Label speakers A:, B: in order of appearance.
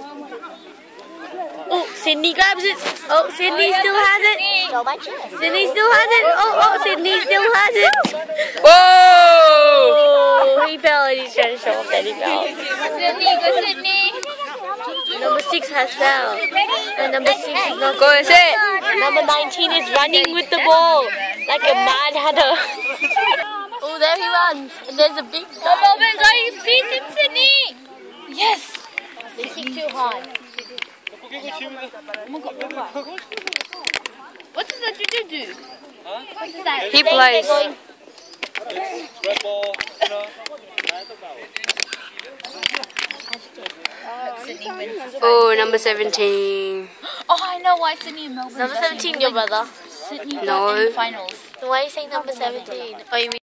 A: Oh, Sydney grabs it. Oh, Sydney still has it. Sydney still has it. Oh, Sydney still has it.
B: Whoa!
A: Oh, he fell and he's trying to show off that he fell.
C: Sydney, go Sydney.
A: Number 6 has fell. And number 6 is not
B: Go and sit.
A: Number 19 is running with the ball like a mad hatter. Oh, there he runs. And there's a big guy.
C: Oh, guys, beat him, Sydney. Yes.
A: They kick too hard.
C: What does that do? What is that?
B: He plays. Oh, number 17.
C: Oh, I know why Sydney and Melbourne.
A: Number 17, your brother.
C: Sydney
B: No.
C: in finals.
A: Why are you saying number 17? Oh, you mean